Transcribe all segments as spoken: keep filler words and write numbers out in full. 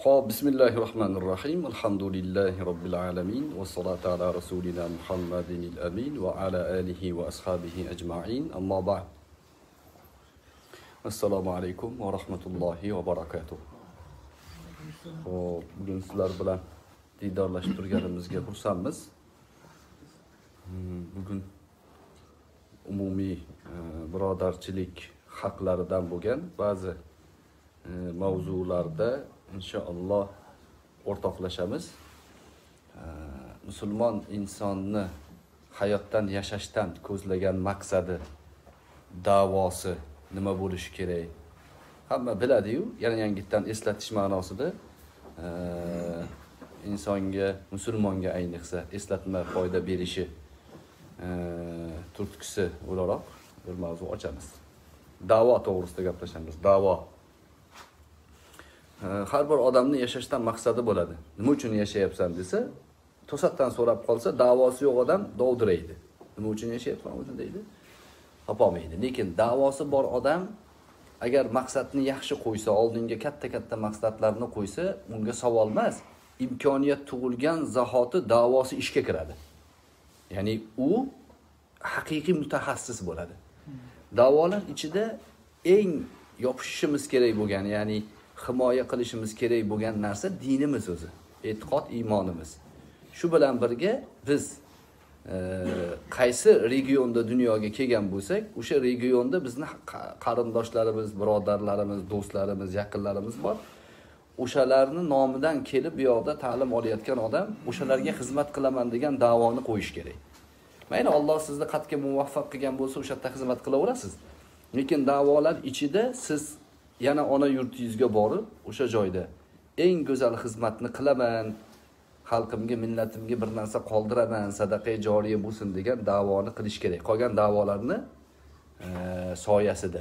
Xo'p, bismillahirrohmanirrohim. Alhamdulillahi robbil alamin va salatu ala rasulina Muhammadinil amin va ala alihi va ashabihi ajma'in. Amma ba'd. Assalomu alaykum va rahmatullohi va barakatuh. Xo'p, bugun sizlar bilan diydorlashib turganimizga xursandmiz. Bugun umumiy birodarchilik haqlaridan bo'lgan ba'zi mavzularda inshaalloh o'rtoqlashamiz. Musulmon insonni hayotdan yashashdan ko'zlagan maqsadi, da'vosi nima bo'lishi kerak? Hamma biladi-yu, yana yangitdan eslatish ma'nosida insonga, musulmonga ayniqsa eslatma foyda berishi turtkisi o'laroq bir mavzu ochamiz. Da'vo to'g'risida gaplashamiz. Da'vo. Har bir odamning yashashdan maqsadi bo'ladi. Nima uchun yashayapsan desa, to'satdan so'rab qolsa, da'vosi yo'q odam dovdiraydi. Nima uchun yashayapsan o'zi deydi? Topolmaydi. Lekin da'vosi bor odam agar maqsadni yaxshi qo'ysa, oldinga katta-katta maqsadlarni qo'ysa, unga savol emas, imkoniyat tug'ilgan zahoti da'vosi ishga kiradi. Ya'ni u haqiqiy mutaxassis bo'ladi. Da'volar ichida eng yopishishimiz kerak bo'lgan, ya'ni himoya qilishimiz kerak bo'lgan narsa dinimiz o'zi, e'tiqod, iymonimiz. Shu bilan birga biz e, qaysi regionda dunyoga kelgan bo'lsak, o'sha regionda bizni qarindoshlarimiz, birodarlarimiz, do'stlarimiz, yaqinlarimiz bor. O'shalarning nomidan kelib bu yoqda ta'lim olayotgan odam o'shalarga xizmat qilaman degan da'voni qo'yish kerak. Mayli Alloh sizni qatga muvaffaq qilgan bo'lsa, o'sha yerda xizmat qilaverasiz. Lekin da'volar ichida siz yana ona yurtingizga borib, o'sha joyda eng go'zal xizmatni qilaman, xalqimga, millatimga bir narsa qoldiraman, sadaqa joriya bo'lsin degan da'voni qilish kerak. Qolgan da'volarni e, soyasida.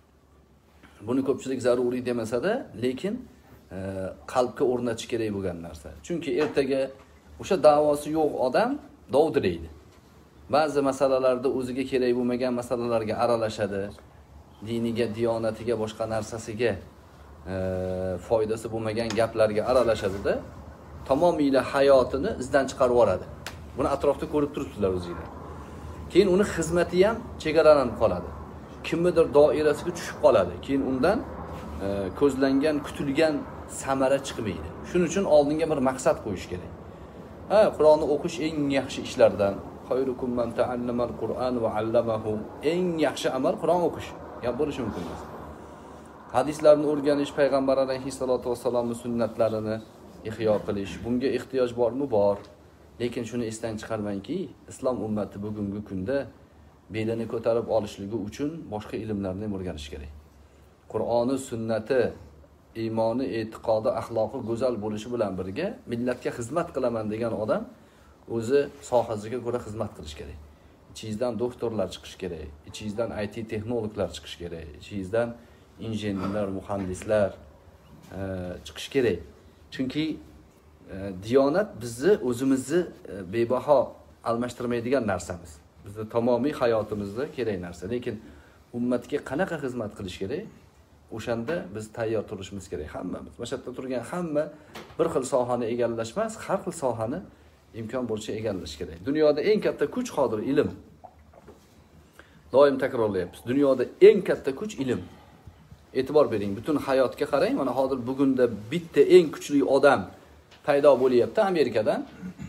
Buni ko'pchilik zaruriy demasa-da, lekin e, qalbga o'rnatish kerak bo'lgan narsa. Chunki ertaga o'sha da'vosi yo'q odam dovdiraydi. Ba'zi masalalarda o'ziga kerak bo'lmagan masalalarga aralashadi. Diniga, diyonatiga, boshqa narsasiga e, foydasi bo'lmagan gaplarga aralashadi-da, tamomiyla hayotini izdan chiqarib yuboradi. Buni atrofda ko'rib turibsizlar o'zingizlar. Keyin uni xizmati ham chegaralanib qoladi. Kimnidir doirasiga tushib qoladi. Keyin undan e, ko'zlangan, kutilgan samara chiqmaydi. Shuning uchun oldinga bir maqsad qo'yish kerak. Ha, Qur'onni o'qish eng yaxshi ishlardan. Xayrukum man ta'allamal Qur'an va 'allamahu. Eng yaxshi amal Qur'on o'qish. Gap bo'lishi mumkin emas. Hadislarni o'rganish, payg'ambar alayhissalatu vassalomning sunnatlarini ihyo qilish, bunga ehtiyoj bormi? Bor. Lekin shuni esdan chiqarmangki, islom ummati bugungi kunda belini ko'tarib olishligi uchun boshqa ilmlarni ham o'rganish kerak. Qur'oni, sunnati, iymoni, e'tiqodi, axloqi go'zal bo'lishi bilan birga millatga xizmat qilaman degan odam o'zi sohasiga ko'ra xizmat qilish kerak. İçinizden doktorlar çıkış gereği, içinizden I T texnologlar çıkış gereği, içinizden injenerler, mühendisler e, çıkış gereği. Çünkü e, Diyanet bizi, özümüzü e, bebaha almashtirmaydigan narsamiz. Bizni tamomiy hayotimizda kerak narsa. Lekin ummatga qanaqa xizmat qilish kerak? O'shanda biz tayyor turishimiz kerak hammamiz. Mana shu yerda turgan hamma bir xil sohani egallashmas, har xil sohani imkon bo'lishi egallash kerak. Dunyoda eng katta kuch hozir ilm. Doim takrorlayapmiz. Dunyoda eng katta kuch ilm. E'tibor bering, butun hayotga qarang. Mana hozir bugunda bitta eng kuchli odam paydo bo'lyapti Amerikadan.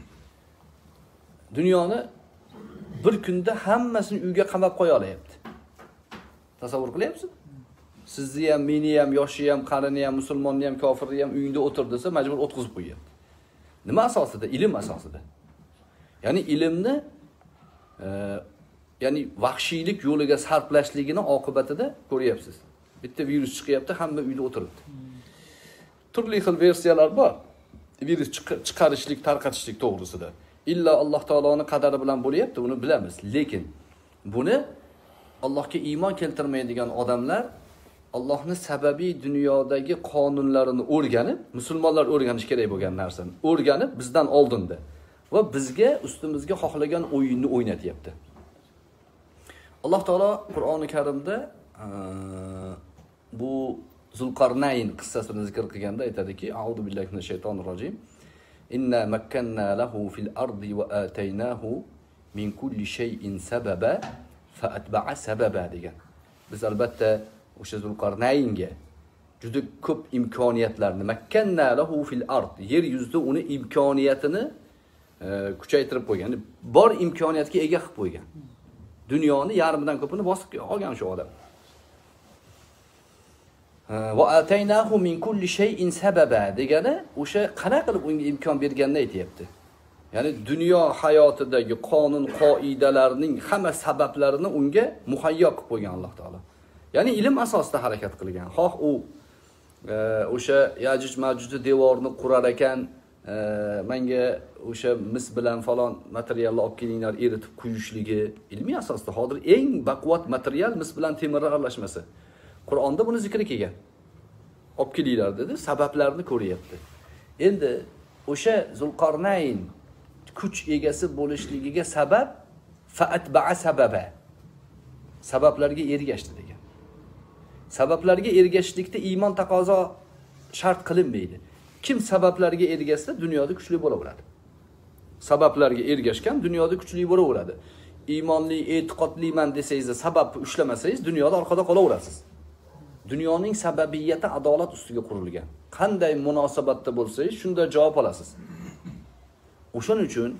Dunyoni bir kunda hammasini uyga qamab qo'ya olyapti. Tasavvur qilyapsiz? Sizni ham, meni ham, yoshi ham, qarini ham, musulmonni ham, kofirni ham uyingda o'tir desa, majbur o'tkazib qo'yapti. Nima asosida? Ilm asosida. Ya'ni ilmni e, ya'ni vahshiylik yo'liga sarflashligini oqibatida ko'ryapsiz. Bitta virus chiqyapti, hamma uyda o'tiribdi. Turli xil versiyalar bor. Virus chiqarishlik, tarqatishlik to'g'risida. Illa Alloh taoloning qadari bilan bo'lyapti, buni bilamiz. Lekin buni Allohga iymon keltirmaydigan odamlar Allohning sababiy dunyodagi qonunlarini o'rganib, musulmonlar o'rganish kerak bo'lgan narsani o'rganib bizdan oldinda va bizga ustimizga xohlagan o'yinni o'ynatyapti. Alloh taolo Qur'oni Karimda bu Zulqarnayn qissasini zikr qilganda aytadiki, A'udhu billahi minash shaytonir rojim. Inna makkanna lahu fil ardi wa ataynahu min kulli shay'in sababa fa atba'a sababa degan. Biz albatta o'sha Zulqarnaynga juda ko'p imkoniyatlarni makkanna lahu fil ard, yer yuzida uni imkoniyatini e, kuchaytirib qo'ygan. Yani bor imkoniyatga ega qilib qo'ygan. Dunyoni yarmidan ko'pini bosib olgan shu odam. Va ataynahu min kulli shay'in sababa degani o'sha qana qilib unga imkon berganini aytayapti. Ya'ni dunyo hayotidagi qonun qoidalarning hamma sabablarini unga muhayyo qilib qo'ygan Alloh taolo. Ya'ni ilm asosida harakat qilgan. Xoh u o'sha Yajuj Majujni devorni qurar ekan, menga o'sha mis bilan falon materialni olib kelinglar, eritib quyishligi ilmiy asosda. Hozir eng baquvvat material mis bilan temir aralashmasi. Qur'onda buni zikri kelgan. Olib kelinglar dedi, sabablarini ko'ryapti. Endi o'sha Zulqarnayn kuch egasi bo'lishligiga sabab fa'atba'a sababa. Sabablarga ergashdi degan. Sabablarga ergashishlikda iymon taqozo shart qilinmaydi. Kim sabablarga ergashsa dunyoda kuchli bo'laveradi. Sabablarga ergashgan dunyoda kuchli bo'laveradi. Iymonli, e'tiqodliman desangiz, sababni ushlamasangiz dunyoda orqada qolaverasiz. Dunyoning sababiyati adolat ustiga qurilgan. Qanday munosabatda bo'lsangiz, shunda javob olasiz. O'shaning uchun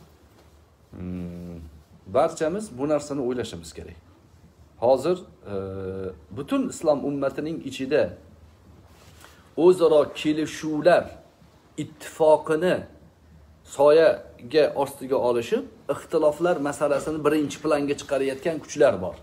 hmm, barchamiz bu narsani o'ylashimiz kerak. Hozir e, butun islom ummatining ichida o'zaro kelishuvlar ittifoqini soyaga ostiga olishib, ixtiloflar masalasini birinchi planga chiqarayotgan kuchlar bor.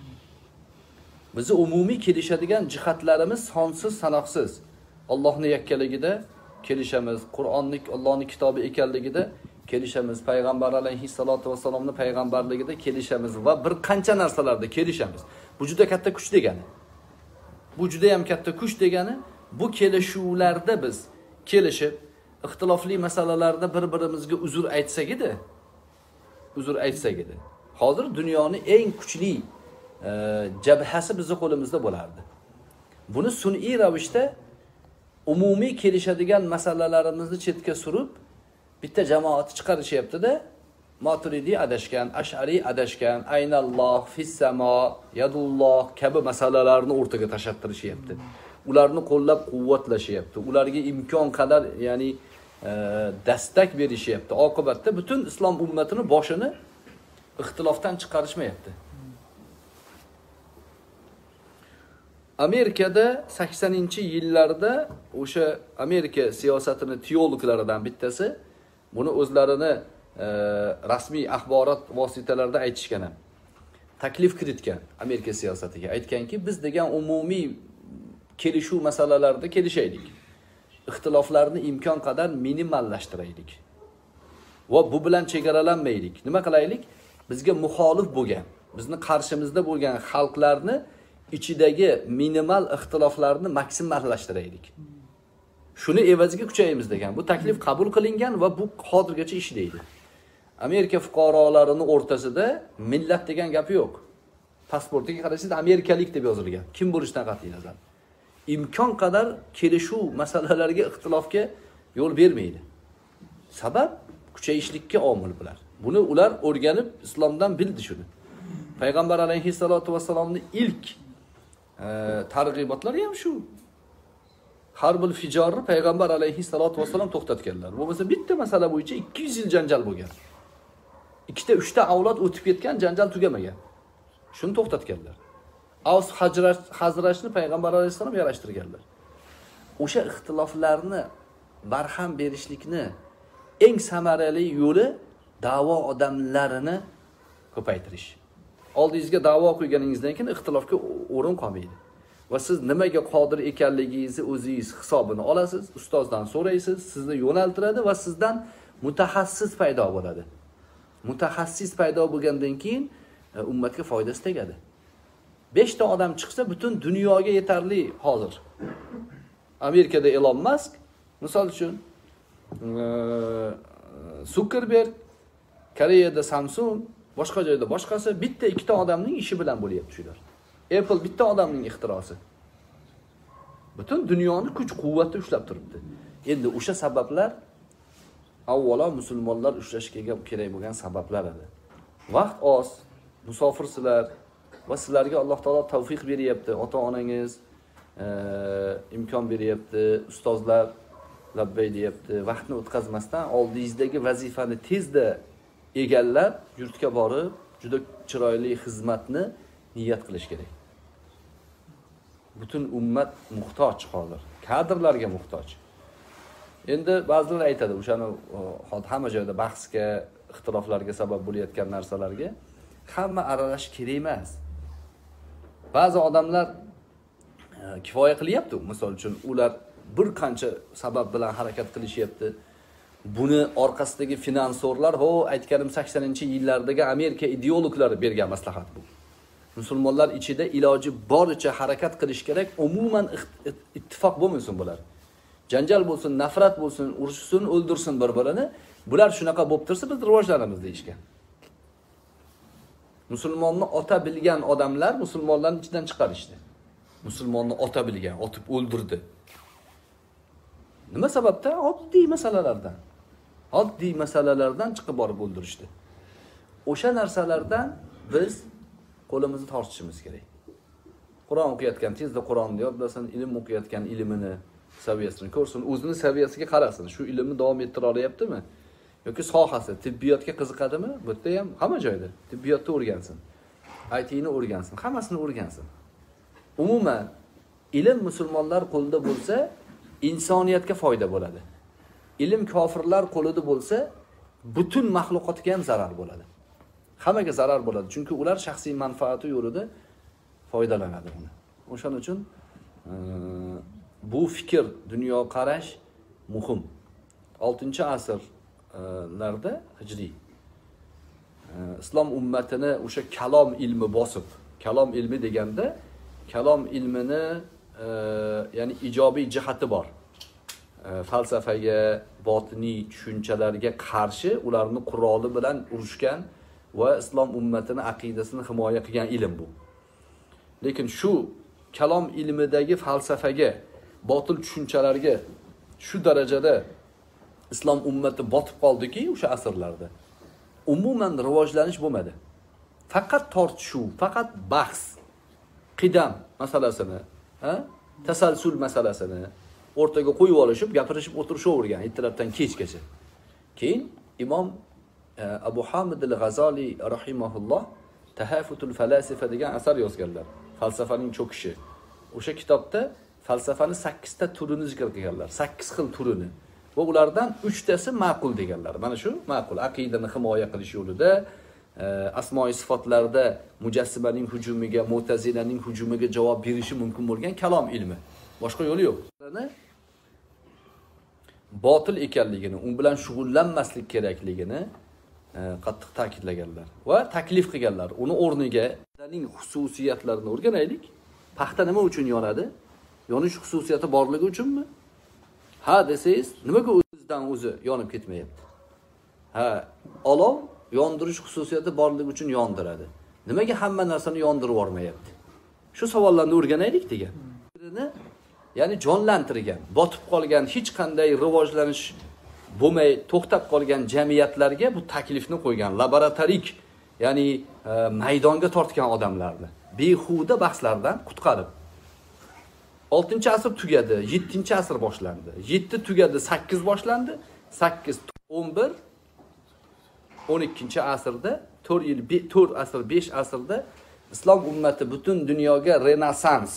Bizi umumiy kelishadigan jihatlarimiz sonsiz sanoqsiz. Allohning yakkaligida kelishamiz, Qur'onning Allohning kitobi ekanligida kelishamiz, payg'ambar alayhissalatu vassalomning payg'ambarligida kelishamiz va bir qancha narsalarda kelishamiz. Bu juda katta kuch degani. Bu juda ham katta kuch degani, bu kelishuvlarda biz kelishib, ixtilofli masalalarda bir-birimizga uzr aytsak edi, uzr aytsak edi. Hozir dunyoning eng kuchli e, jabhasi bizning qo'limizda bo'lardi. Buni sun'iy ravishda umumiy kelishadigan masalalarimizni chetga surib, bitta jamoat chiqarishyapti-da, Maturidi adashgan, Ash'ari adashgan, Aynalloh, Fis-samo, Yadulloh kabi masalalarni o'rtaga tashattirishyapti. Ularni qo'llab quvvatlashyapti. Ularga imkon qadar, ya'ni e, dastak berishyapti. Oqibatda butun islom ummatini boshini ixtilofdan chiqarishmayapti. Amerikada saksoninchi yillarda o'sha Amerika siyosatining teologlaridan bittasi buni o'zlarini e, rasmiy axborot vositalarida aytishgan ham. Taklif kiritgan Amerika siyosatiga. Aytganki, biz degan umumiy kelishuv masalalarida kelishaylik. Ixtiloflarni imkon qadar minimallashtiraylik. Va bu bilan chegaralanmaylik. Nima qilaylik? Bizga muxolif bo'lgan, bizni qarshimizda bo'lgan xalqlarni ichidagi minimal ixtiloflarni maksimallashtiraylik. Shuni evaziga kuchayimiz degan. Bu taklif qabul qilingan va bu hozirgacha ishlaydi. Amerika fuqarolarining o'rtasida millat degan gap yo'q. Pasportiga qarashingiz amerikalik deb yozilgan. Kim bo'lishidan qat'iy nazar. Imkon qadar kelishuv masalalariga, ixtilofga yo'l bermaydi. Sabab kuchayishlikka omil bular. Buni ular o'rganib islomdan bildi shuni. Payg'ambar alayhissalatu vassalomning ilk e, targ'ibotlari ham shu. Harbul fijorni payg'ambar alayhissalatu vassalom to'xtatganlar. Bu bo'lsa bitta masala bo'yicha ikki yuz yil janjal bo'lgan. Ikkita, uchta avlod o'tib ketgan, janjal tugamagan. Shuni to'xtatganlar. Avs Hazrajni payg'ambar alayhissalom yarashtirganlar. O'sha ixtiloflarni barham berishlikni eng samarali yo'li da'vo odamlarini ko'paytirish. Oldingizga da'vo qo'yganingizdan keyin ixtilofga o'rin qolmaydi. Va siz nimaga qodir ekanligingizni o'zingiz hisobini olasiz, ustozdan so'raysiz, sizni yo'naltiradi va sizdan mutaxassis paydo bo'ladi. Mutaxassis paydo bo'lgandan keyin ummatga foydasi tegadi. besh ta odam chiqsa butun dunyoga yetarli hozir. Amerikada Elon Musk, misol uchun, Zuckerberg, Koreyada Samsung, boshqa joyda boshqasi bitta ikkita odamning ishi bilan bo'lyapti shular. Apple bitta odamning ixtirosi. Butun dunyoni kuch-quvvati ushlab turibdi. Endi o'sha sabablar avvalo musulmonlar ushlashga kerak bo'lgan sabablar edi. Vaqt oz, musofirsizlar va sizlarga Alloh taolo tavfiq beryapti. Ota-onangiz e, imkon beryapti, ustozlar labbay deyapti. Vaqtni o'tkazmasdan oldingizdagi vazifani tezda egallab, yurtga borib, juda chiroyli xizmatni niyat qilish kerak. Butun ummat muhtoj hozir, kadrlarga muhtoj. Endi ba'zilar aytadi, o'shani hamma joyda bahsga, ixtiloflarga sabab bo'layotgan narsalarga hamma aralash kerak emas. Ba'zi odamlar kifoya qilyapti, misol uchun ular bir qancha sabab bilan harakat qilishyapti. Buni orqasidagi finansorlar, ho, aytganim saksoninchi yillardagi Amerika ideologlari bergan maslahat bu. Musulmonlar ichida iloji boricha harakat qilish kerak, umuman ittifoq bo'lmasin bular. Janjal bo'lsin, nafrat bo'lsin, urushsin, o'ldirsin bir-birini. Bular shunaqa bo'lib tursa biz rivojlanamiz deyishgan. Musulmonni ota bilgan odamlar musulmonlarning ichidan chiqarishdi. Musulmonni ota bilgan, otib o'ldirdi. Nima sababdan? Oddiy masalalardan. Oddiy masalalardan chiqib borib o'ldirishdi. O'sha narsalardan biz qo'limizni tortishimiz kerak. Qur'on o'qiyotgan, tezda Qur'onni yodlasin, ilm o'qiyotgan ilmini saviyasini ko'rsin, o'zini saviyasiga qarasin. Shu ilmni davom ettira olyaptimi? Yoki sohasi, tibbiyotga qiziqadimi? Bu yerda ham hamma joyda tibbiyotni o'rgansin. I T'ni o'rgansin, hammasini o'rgansin. Umuman ilm musulmonlar qo'lida bo'lsa, insoniyatga foyda bo'ladi. Ilm kofirlar qo'lida bo'lsa, butun maxluqotga ham zarar bo'ladi. Hammaga zarar bo'ladi, chunki ular shaxsiy manfaati yo'lida foydalanadi uni. O'shaning uchun bu fikr, dunyo qarash muhim. oltinchi asrlarda hijriy islom ummatini o'sha kalom ilmi bosib, kalom ilmi deganda kalom ilmini e, ya'ni ijobiy jihati bor. E, falsafaga, botiniy tushunchalarga qarshi ularni quroli bilan urushgan va islom ummatini aqidasini himoya qilgan ilm bu. Lekin shu kalom ilmidagi falsafaga, botil tushunchalarga shu darajada islom ummati botib qoldiki, o'sha asrlarda umuman rivojlanish bo'lmadi. Faqat tortishuv, faqat bahs, qidam masalasini, ha? Tasalsul masalasini o'rtaga qo'yib olishib, gapirishib o'tirishavergan ertalabdan kechgacha. Keyin imom Abu Hamid al-G'azali rahimahulloh Tahafutul falasifa degan asar yozganlar. Falsafaning cho'kishi. O'sha kitobda falsafani sakkiz ta turini zikr qilganlar. sakkiz xil turini. Va ulardan uch tasi ma'qul deganlar. Mana shu ma'qul aqidani himoya qilish yo'lida, asmo-i sifatlarda mujassimaning hujumiga, mu'tazilaning hujumiga javob berishi mumkin bo'lgan kalom ilmi. Boshqa yo'li yo'q. Botil ekanligini, u bilan shug'ullanmaslik kerakligini qattiq ta'kidlaganlar va taklif qilganlar. Uni o'rniga uning xususiyatlarini o'rganaylik. Paxta nima uchun yonadi? Yonish xususiyati borligi uchunmi? Ha desangiz, nimaga o'zidan o'zi yonib ketmayapti? Ha, olov yondirish xususiyati borligi uchun yondiradi. Nimaga hamma narsani yondirib yormayapti? Shu savollarni o'rganaylik degan. Ya'ni jonlantirgan, botib qolgan, hech qanday rivojlanish bo'lmay to'xtab qolgan jamiyatlarga bu taklifni qo'ygan, laboratorik, ya'ni e, maydonga tortgan odamlarni behuda bahslardan qutqarib. oltinchi asr tugadi, yettinchi asr boshlandi. yetti tugadi, sakkiz boshlandi. sakkiz, o'n bir, o'n ikkinchi asrda, to'rt yil, to'rt asr, besh asrda islom ummati butun dunyoga renessans.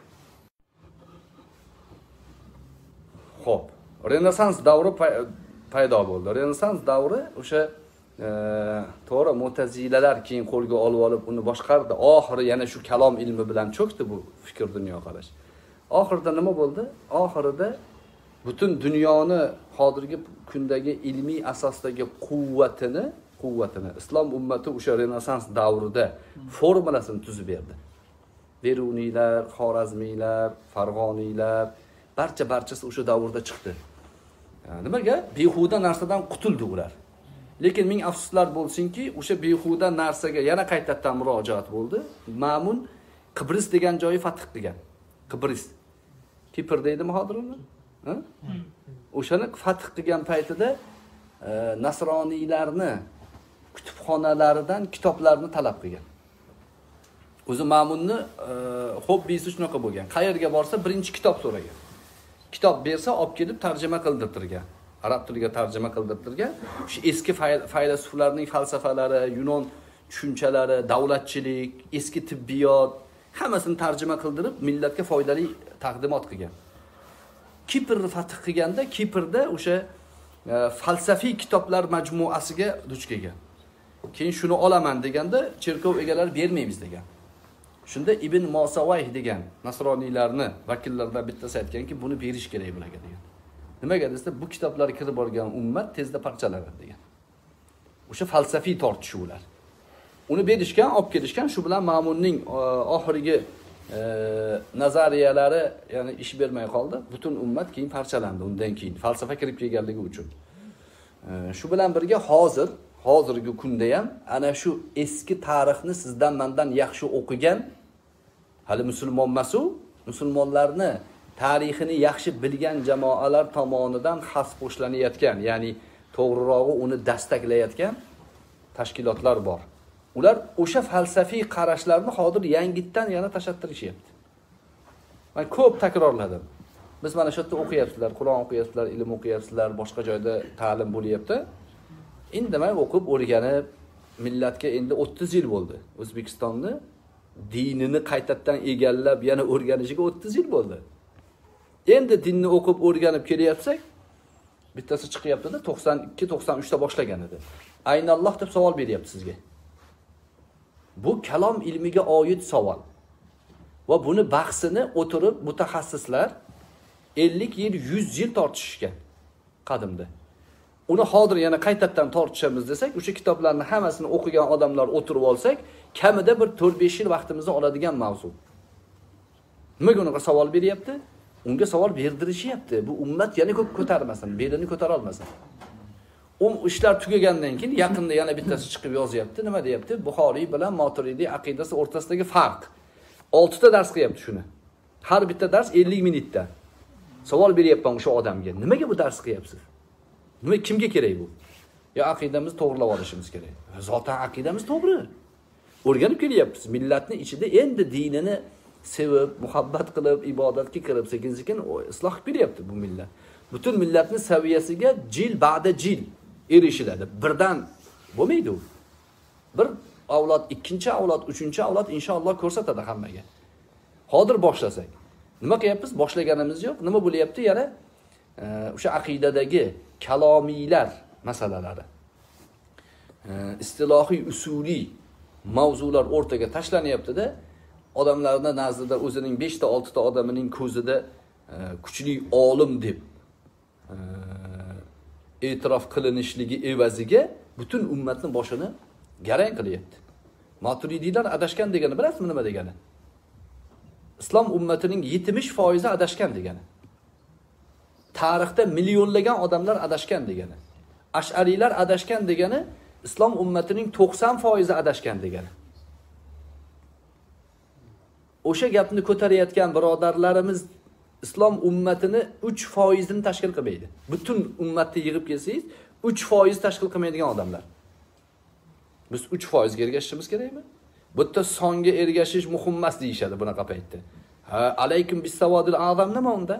Xo'p, renessans davri paydo bo'ldi. Renessans davri o'sha e, to'g'ri mu'tazilalar keyin qo'lga olib olib uni boshqardi. Oxiri yana shu kalom ilmi bilan cho'kdi bu fikr, dunyo qarash. Oxirida nima bo'ldi? Oxirida butun dunyoni hozirgi kundagi ilmiy asosdagi quvvatini, quvvatini islom ummati o'sha renessans davrida formulasini tuzib berdi. Beruniylar, Xorazmiylar, Farg'oniylar, barcha barchasi o'sha davrda chiqdi. Nimaga? Behuda narsadan qutuldi ular. Lekin ming afsuslar bo'lsinki, o'sha behuda narsaga yana qaytadan murojaat bo'ldi. Ma'mun Qibris degan joyi fath qilgan. Qibris. Kipr deydimi hozir uni? Ha? O'shani fath qilgan paytida e, nasroniylarni kutubxonalaridan kitoblarni talab qilgan. O'zi Ma'munni e, hobbisi shunaqa bo'lgan. Qayerga borsa birinchi kitob so'ragan. Kitob bersa olib kelib tarjima qildirtirgan. Arab tiliga tarjima qildirtirgan. Shu eski faylasuflarning falsafalari, Yunon tushunchalari, davlatchilik, eski tibbiyot hammasini tarjima qildirib millatga foydali taqdimot qilgan. Kiprni fath qilganda Kiprda o'sha e, falsafiy kitoblar majmuasiga duch kelgan. Keyin shuni olaman deganda cherkov egalari bermaymiz degan. Shunda Ibn Mosavayh degan nasroniylarni vakillaridan bittasi aytganki, buni berish kerak bularga degan. Nimaga desa, bu kitoblar kirib borgan ummat tezda parchalanadi degan. O'sha falsafiy tortishuvlar. Uni berishgan, olib kelishgan, shu bilan Ma'munning oxirgi e, nazariyalari, ya'ni ish bermay qoldi. Butun ummat keyin parchalandi undan keyin falsafa kirib kelganligi uchun. E, shu bilan birga hozir hozirgi kunda ham ana shu eski tarixni sizdan mendan yaxshi o'qigan hali musulmon emas-u, musulmonlarni tarixini yaxshi bilgan jamoalar tomonidan xas qo'shlanayotgan, ya'ni to'g'rirog'i uni dastaklayotgan tashkilotlar bor. Ular o'sha falsafiy qarashlarni hozir yangitdan yana tashattirishyapti. Men ko'p takrorladim. Biz mana shu yerda o'qiyapsizlar, Qur'on o'qiyapsizlar, ilm o'qiyapsizlar, boshqa joyda ta'lim bo'lyapti. Indamay o'qib, o'rganib, millatga endi o'ttiz yil bo'ldi. O'zbekistonni dinini qaytadan egallab, yana o'rganishiga o'ttiz yil bo'ldi. Endi dinni o'qib, o'rganib kelyapsak, bittasi chiqyapti-da, to'qson ikki to'qson uch ta boshlagan edi. Aynalloh deb savol beryapti sizga. Bu kalom ilmiga oid savol. Va buni bahsini o'tirib mutaxassislar ellik yil, yuz yil tortishgan qadimda. Uni hozir yana qaytadan tortishamiz desak, o'sha kitoblarni hammasini o'qigan odamlar o'tirib olsak, kamida bir to'rt besh yil vaqtimizni oladigan mavzu. Nimaga unaqa savol beryapti? Unga savol berdirishyapti. Bu ummat yana ko'p ko'tarmasin, belini ko'tara olmasin. U ishlar tugagandan keyin yaqinda yana bittasi chiqib yozyapti. Nima deyapti? Buxoriy bilan Moturidi aqidasi o'rtasidagi farq. olti ta dars qilyapti shuni. Har bitta dars ellik minutda. Savol beryapman o'sha odamga. Nimaga bu dars qilyapsiz? Nima kimga kerak bu? Ya aqidamizni to'g'rilab olishimiz kerak. Zotan aqidamiz to'g'ri. O'rganib kelyapmiz. Millatning ichida endi dinini sevib, muhabbat qilib, ibodatga kirib, sekin-sekin isloh qilib kelyapti bu millat. Butun millatning saviyasiga jil ba'da jil erishiladi. Birdan bo'lmaydi u. Bir avlod, ikkinchi avlod, uchinchi avlod inshaalloh ko'rsatadi hammaga. Hozir boshlasak. Nima qilyapmiz? Boshlaganimiz yo'q. Nima bo'lyapti? Yana o'sha aqidadagi kalomiylar masalalari, istilohiy usuliy mavzular o'rtaga tashlanyapti-da, odamlarning nazdida o'zining besh ta olti ta odamining ko'zida kuchli olim deb e'tirof qilinishligi evaziga butun ummatning boshini garang qilyapti. Maturidiylar adashgan degani bilasizmi nima degani? Islom ummatining yetmish foizi adashgan degani. Tarixda millionlagan odamlar adashgan degani. Ash'ariylar adashgan degani, islom ummatining to'qson foizi adashgan degani. O'sha gapni ko'tarayotgan birodarlarimiz islom ummatini uch foizini tashkil qilmaydi. Butun ummatni yig'ib kelsangiz, uch foiz tashkil qilmaydigan odamlar. Biz uch foiz ga ergashishimiz kerakmi? Bu yerda songa ergashish muhim emas deyishadi bunaqa paytda. Ha, alaykum bis-savodil azam nima unda?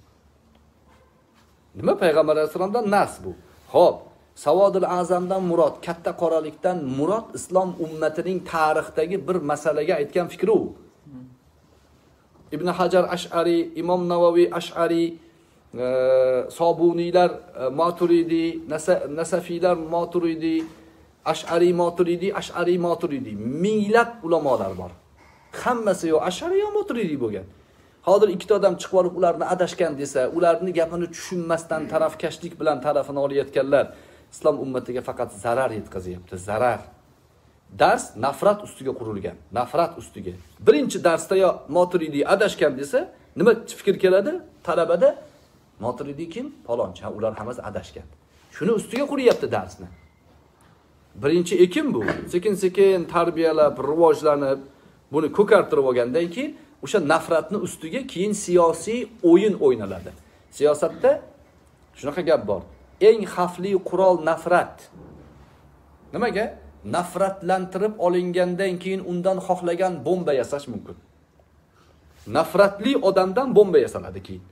Nima payg'ambar alayhisolamdan nas bu? Xo'p, savodil azamdan murod, katta qoralikdan murod islom ummatining tarixdagi bir masalaga aytgan fikri u. Ibn Hajar Ash'ari, Imom Navaviy Ash'ari, e, Sobuniylar e, Maturidi, Nasafiylar Maturidi, Ash'ari Maturidi, Ash'ari Maturidi. Minglab ulamolar bor. Hammasi yo Ash'ari yo Maturidi bo'lgan. Hozir ikkita odam chiqib olib ularni adashgan desa, ularni gapini tushunmasdan tarafkashlik bilan tarafini olayotganlar islom ummatiga faqat zarar yetkazyapti, zarar. Dars nafrat ustiga qurilgan, nafrat ustiga. Birinchi darsda yo Maturidi adashgan desa, nima fikr keladi? Talabada Maturidi kim? Palonchi. Ha, ular hammasi adashgan. Shuni ustiga quryapti darsni. Birinchi ekin bu. Sekin-sekin tarbiyalab, rivojlanib, buni ko'kartirib olgandan keyin o'sha nafratni ustiga keyin siyosiy o'yin o'ynaladi. Siyosatda shunaqa gap bor. Eng xavfli qurol nafrat. Nimaga? Nafratlantirib olingandan keyin undan xohlagan bomba yasash mumkin. Nafratli odamdan bomba yasaladi keyin.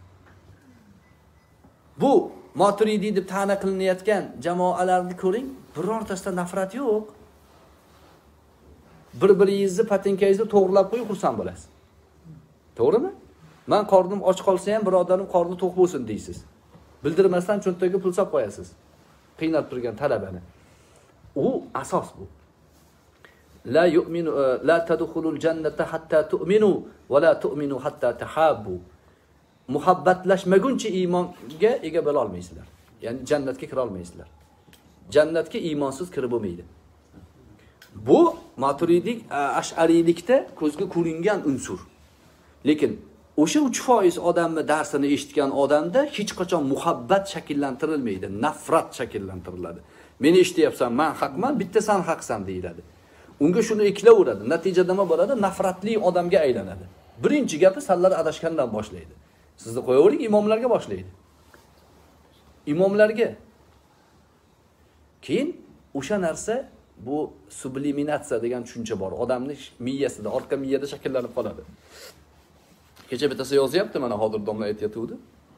Bu Maturidiy deb ta'na qilinayotgan jamoalarni ko'ring, birortasida nafrat yo'q. Bir-biringizni patinkangizni to'g'rilab qo'yib xursand bo'lasiz. To'g'rimi? Men qornim och qolsa ham birodarim qorni to'q bo'lsin deysiz. Bildirmasdan cho'ntagiga pul solib qo'yasiz. Qiynab turgan talabani. U asos bu. La yu'minu la tadkhulul jannata hatta tu'minu va la tu'minu hatta tahabbu. Muhabbatlashmaguncha iymonga ega bo'la olmaysizlar. Ya'ni jannatga kira olmaysizlar. Jannatga iymonsiz kirib bo'lmaydi. Bu Maturidiy Ash'ariylikda ko'zga ko'ringan unsur. Lekin o'sha uch foiz odamni darsini eshitgan odamda hech qachon muhabbat shakllantirilmaydi, nafrat shakllantiriladi. Meni eshityapsan, men haqman, bitta sen haqsan deyiladi. Unga shuni eklaveradi. Natijada nima bo'ladi? Nafratli odamga aylanadi. Birinchi gapi sizlar adashgandan boshlaydi. Sizni qo'yavering, imomlarga boshlaydi. Imomlarga. Keyin o'sha narsa bu subliminatsiya degan tushuncha bor. Odamning miyasida, orqa miyada shakllanib qoladi. Kecha bittasi yozyapti, mana hozir domla aytayotdi.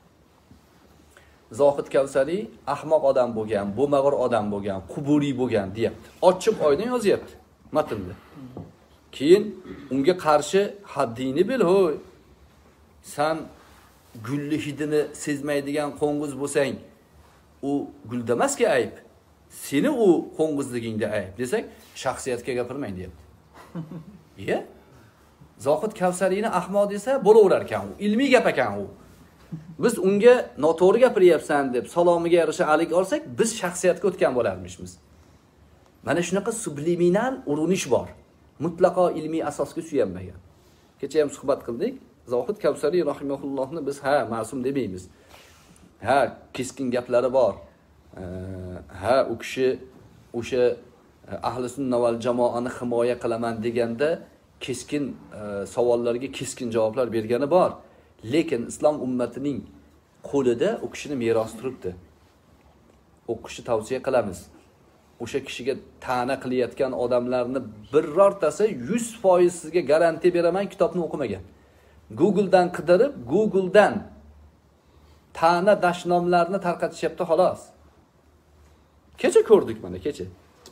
Zohid Kavsariy ahmoq odam bo'lgan, bo'mag'ir odam bo'lgan, quburiy bo'lgan deyapti. Ochiq oydan yozyapti matnda. Keyin unga qarshi haddini bil, ho'y. Sen gulli hidini sezmaydigan qo'ng'iz bo'lsang, u gulda emasga ayb. Seni u qo'ng'izligingda ayb desak, shaxsiyatga gapirmang deyapti. Iya? Zohid Kavsariyni ahmoq desa bo'laverar ekan u. Ilmiy gap ekan u. Biz unga noto'g'ri gapiryapsan deb salomiga yarasha alik olsak, biz shaxsiyatga o'tgan bo'larmishmiz. Mana shunaqa subliminal urinish bor. Mutlaqo ilmiy asosga suyanmagan. Kecha ham suhbat qildik. Zohid Kavsariy rahimahullohni biz ha ma'sum demaymiz. Ha, keskin gaplari bor. Ha, u kishi o'sha ahli sunna val jamoani himoya qilaman deganda keskin savollarga keskin javoblar bergani bor. Lekin islom ummatining qo'lida u kishini meros turibdi. O'qishni tavsiya qilamiz. O'sha kishiga ta'na qilayotgan odamlarni birortasi yuz foiz sizga garantiya beraman, kitobni o'qimagan. Google'dan qidirib, Google'dan ta'na dashnomlarni tarqatishyapti xolos. Kecha ko'rdik mana, kecha.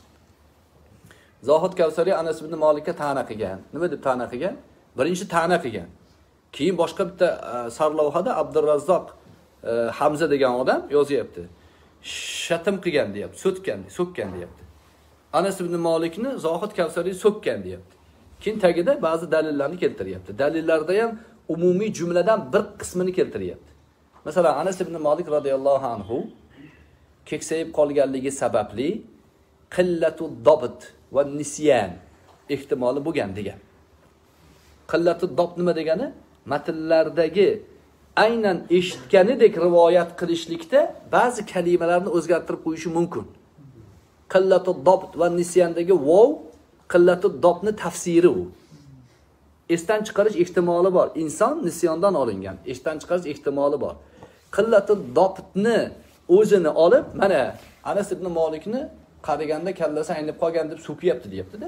Zohid Kavsariy Anas ibn Malikka ta'na qilgan. Nima deb ta'na qilgan? Birinchi ta'na qilgan. Keyin boshqa bitta sarlavhada Abdurrazzoq Hamza degan odam yozyapti. Shatim qilgan deyapti, so'tgan, so'kkan deyapti. Anas ibn Malikni Zohid Kavsariy so'kkan deyapti. Keyin tagida ba'zi dalillarni keltiryapti. Dalillarda ham umumiy jumladan bir qismini keltiryapti. Masalan, Anas ibn Malik radhiyallohu anhu keksayib qolganligi sababli qillatu dobt va nisyan ehtimoli bo'lgan degan. Qillatu dobt nima degani? Matnlardagi aynan eshitganidek rivoyat qilishlikda ba'zi kalimalarni o'zgartirib qo'yishi mumkin. Qillatu dobt va nisyandagi vov qillatu dobtni tafsiri u. Esdan chiqarish ehtimoli bor. Inson nisyondan olingan. Esdan chiqarish ehtimoli bor. Qillatu dobtni o'zini olib, mana Anas ibn Malikni qaraganda kallasi aynib qolgan deb so'kiyapti deyapti-da.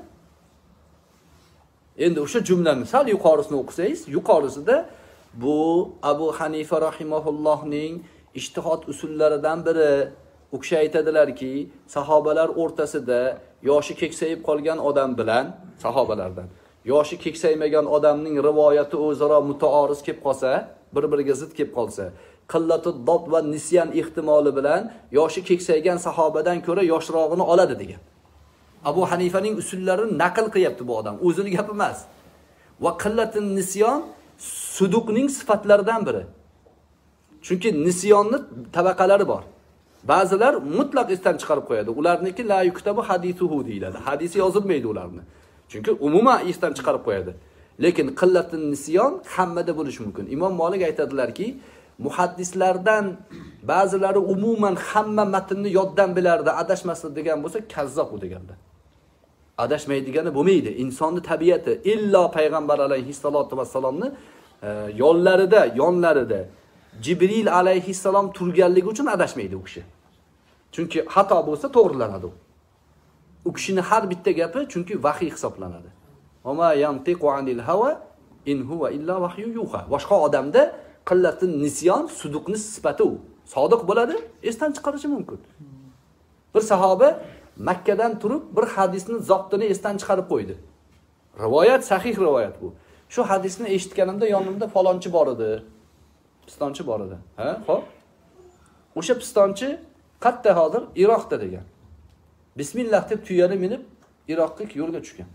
Endi o'sha jumlani sal yuqorisini o'qisangiz, yuqorisida bu Abu Hanifa rahimahullohning ijtihod usullaridan biri. U kishi aytadilarki, sahobalar o'rtasida yoshi keksayib qolgan odam bilan sahobalardan yoshi keksaymagan odamning rivoyati o'zaro mutaoriz kelib qolsa, bir-biriga zid kelib qolsa, qillatu dobt va nisyan ehtimoli bilan yoshi keksaygan sahobadan ko'ra yoshrog'ini oladi degan. Abu Hanifaning usullarini naql qilyapti bu odam, o'zini gapi emas. Va qillatun nisyon suduqning sifatlaridan biri. Chunki nisyonning tabaqalari bor. Ba'zilar mutlaq esdan chiqarib qo'yadi. Ularniki la yuktabu hadithuhu deyiladi. Hadisi yozilmaydi ularni. Chunki umuman esdan chiqarib qo'yadi. Lekin qillatun nisyon hammada bo'lishi mumkin. Imom Malik aytadilarki, muhaddislardan ba'zilari umuman hamma matnni yoddan bilardi, adashmasdi degan bo'lsa, kazzob u deganda. adashmaydigani bo'lmaydi. Insonni tabiati illo payg'ambar alayhissalatu vassalomni e, yo'llarida, yonlarida Jibril alayhissalom turganligi uchun adashmaydi u kishi. Chunki xato bo'lsa to'g'rilanadi. U kishining har bitta gapi chunki vahiy hisoblanadi. Oma yantiqu anil hawa in huwa illa vahyu yuha. Boshqa odamda qillatin nisyon, suduqni sifati u. Sodiq bo'ladi, esdan chiqarishi mumkin. Bir sahoba Makkadan turib bir hadisni zotini esdan chiqarib qo'ydi. Rivoyat sahih rivoyat bu. Shu hadisni eshitganimda yonimda falonchi bor edi. Pistonchi bor edi. Ha, xo'p. O'sha pistonchi qatta hozir Iroqda degan. Bismillah deb tuyani minib Iroqqa yo'lga tushgan.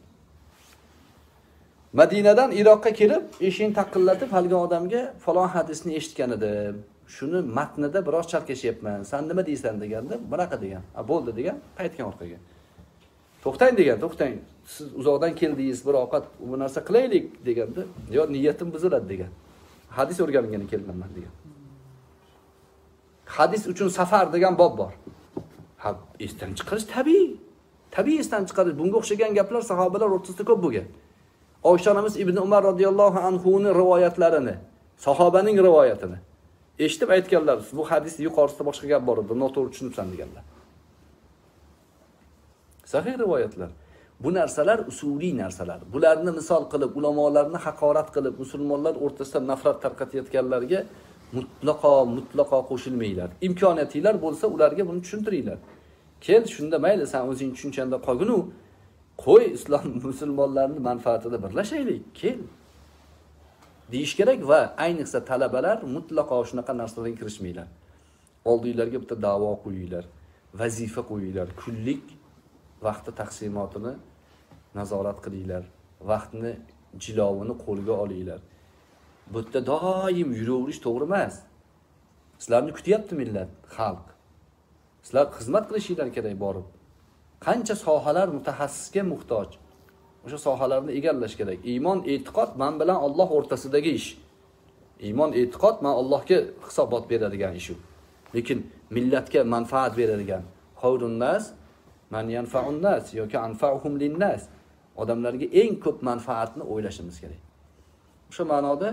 Madinadan Iroqqa kelib, eshikni taqillatib haligi odamga falon hadisni eshitgan edim. Shuni matnida biroz chalkashyapman. Sen nima deysan deganda, bunaqa degan. A bo'ldi degan, qaytgan orqaga. To'xtang degan, to'xtang. Siz uzoqdan keldingiz, bir ovqat bu narsa qilaylik deganda, yo niyatim buziladi degan. Hadis o'rganishga kelganman degan. Hadis uchun safar degan bob bor. Ha, esdan chiqarish tabiiy. Tabiiy esdan chiqarish. Bunga o'xshagan gaplar sahobalar o'rtasida ko'p bo'lgan. Oysha onamiz Ibn Umar radhiyallohu anhuning rivoyatlarini, sahobaning rivoyatini eshitib aytganlar, bu hadisning yuqorisida boshqa gap bor edi, noto'g'ri tushunibsan deganlar. Sahih rivoyatlar. Bu narsalar usuliy narsalar. Bularni misol qilib, ulamolarni haqorat qilib, musulmonlar o'rtasida nafrat tarqatayotganlarga mutlaqo mutlaqo qo'shilmanglar. Imkoniyatinglar bo'lsa, ularga buni tushuntiringlar. Kel, shunda mayli, sen o'zing tushunchanda qolgin u. Qo'y, islom musulmonlarning manfaatida birlashaylik. Kel. Deyish kerak va ayniqsa talabalar mutlaqo shunaqa narsalarga kirishmanglar. Oldinglarga bitta da'vo qo'yinglar, vazifa qo'yinglar, kunlik vaqti taqsimotini nazorat qilinglar, vaqtni jilovini qo'lga olinglar. Bu yerda doim yuraverish to'g'ri emas. Sizlarni kutyapti millat, xalq. Sizlar xizmat qilishinglar kerak borib. Qancha sohalar mutaxassisga muhtoj. O'sha sohalarni egallash kerak. Iymon, e'tiqod men bilan Alloh o'rtasidagi ish. Iymon, e'tiqod men Allohga hisobot beradigan ish u. Lekin millatga manfaat beradigan xayrun nas man yanfa'un nas yoki anfa'uhum lin nas. Odamlarga eng ko'p manfaatni o'ylashimiz kerak. O'sha ma'noda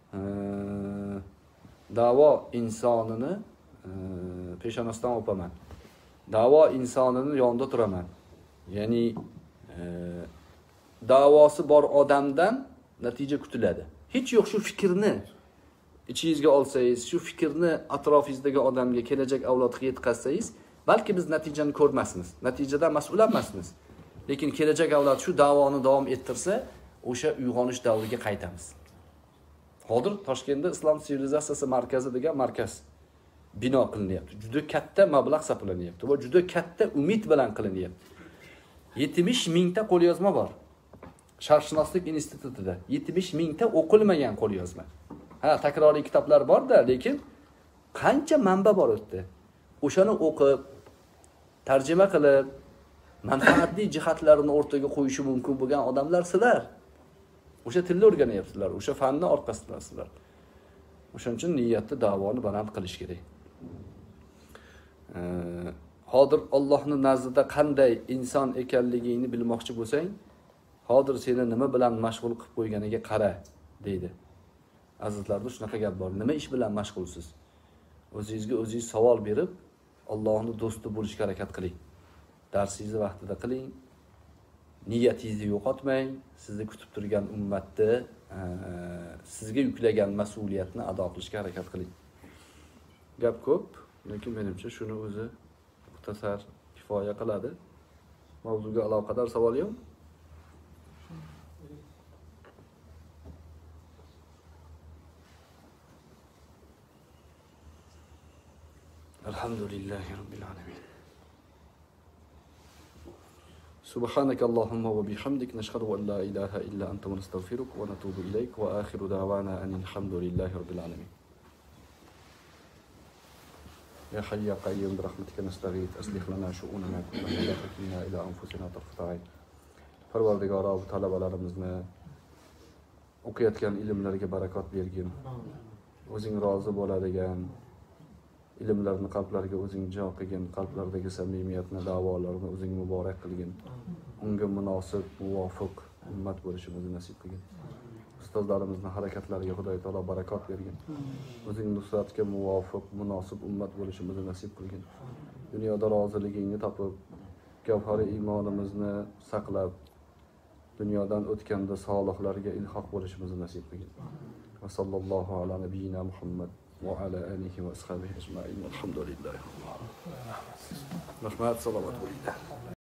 da'vo insonini peshonasidan o'paman. Da'vo insonini yonida turaman. Ya'ni da'vosi bor odamdan natija kutiladi. Hech yo'q shu fikrni ichingizga olsangiz, shu fikrni atrofingizdagi odamga, kelajak avlodga yetkazsangiz, balki biz natijani ko'rmasmiz. Natijadan mas'ul emasmiz. Lekin kelajak avlod shu da'voni davom ettirsa, o'sha uyg'onish davriga qaytamiz. Hozir Toshkentda Islom sivilizatsiyasi markazi degan markaz bino qilinyapti. Juda katta mablag' sarflanyapti va juda katta umid bilan qilinyapti. yetmish mingta qo'lyozma bor. Sharqshunoslik institutida yetmish mingta o'qilmagan qo'lyozma. Ha, takroriy kitoblar bor-da, lekin qancha manba bor o'tdi. O'shani o'qib, tarjima qilib, manfaatli jihatlarini o'rtaga qo'yishi mumkin bo'lgan odamlar sizlar. O'sha tilni o'rganyapsizlar, o'sha fanni orqasidasizlar. O'shaning uchun niyatni davoni baland qilish kerak. Hozir Allohning nazdida qanday inson ekanligingni bilmoqchi bo'lsang, hozir seni nima bilan mashg'ul qilib qo'yganiga qara, deydi. Azizlarda shunaqa gap bor. Nima ish bilan mashg'ulsiz? O'zingizga o'zingiz savol berib, Allohning do'sti bo'lishga harakat qiling. Darsingizni vaqtida qiling. Niyatingizni yo'qotmang. Sizni kutib turgan ummatni, sizga yuklagan mas'uliyatni ado qilishga harakat qiling. Gap ko'p, lekin menimcha shuni o'zi muxtasar kifoya qiladi. Mavzuga aloqador savol yo'q? Alhamdulillahi rabbil alamin. Subhanaka Allahumma wa bihamdik nashhadu an la ilaha illa anta nastaghfiruka wa natubu ilayk wa akhiru da'wana anil hamdulillahi rabbil alamin. Ya hayy ya qayyum bi rahmatika nastaghith aslih lana shu'unana kullaha wa la takilna ila anfusina tarfata ayn. Parvardigoro, bu talabalarimizni o'qiyotgan ilmlariga barakot bergin. O'zing rozi bo'ladigan, ilmlarni qalblarga o'zing jo qilgin, qalblardagi samimiyatni, da'volarni o'zing muborak qilgin. Unga munosib, muvofiq ummat bo'lishimizni nasib qilgin. Ustozlarimizni harakatlariga Xudoy taolo barakot bergin. O'zing nusratga muvofiq, munosib ummat bo'lishimizni nasib qilgin. Dunyoda roziligingni topib, gavhari iymonimizni saqlab, dunyodan o'tganda solihlarga ilhoq bo'lishimizni nasib qilgin. Va sallallohu ala nabiyyina Muhammad va ala alihi va ashabihi ajma'in. Alhamdulillah. Rahmat, salomat bo'linglar.